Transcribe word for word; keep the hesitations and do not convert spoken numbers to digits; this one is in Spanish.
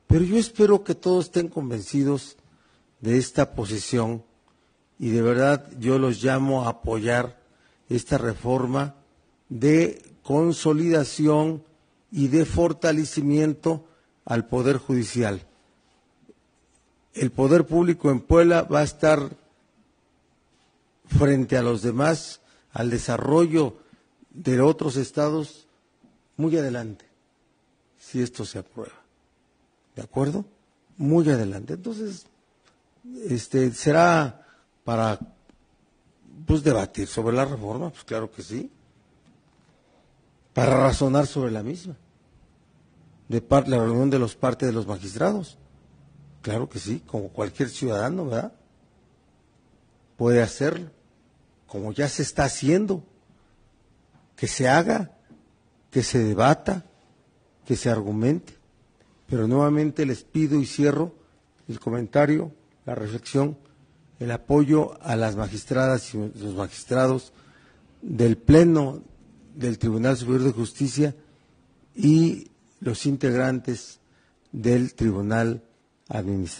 Pero yo espero que todos estén convencidos de esta posición y de verdad yo los llamo a apoyar esta reforma de consolidación y de fortalecimiento al Poder Judicial. El Poder Público en Puebla va a estar frente a los demás, al desarrollo de otros estados, muy adelante, si esto se aprueba. ¿De acuerdo? Muy adelante. Entonces, este será para pues debatir sobre la reforma, pues claro que sí, para razonar sobre la misma, de parte la reunión de los partes de los magistrados, claro que sí, como cualquier ciudadano, ¿verdad? Puede hacerlo, como ya se está haciendo, que se haga, que se debata, que se argumente. Pero nuevamente les pido y cierro el comentario, la reflexión, el apoyo a las magistradas y los magistrados del Pleno del Tribunal Superior de Justicia y los integrantes del Tribunal Administrativo.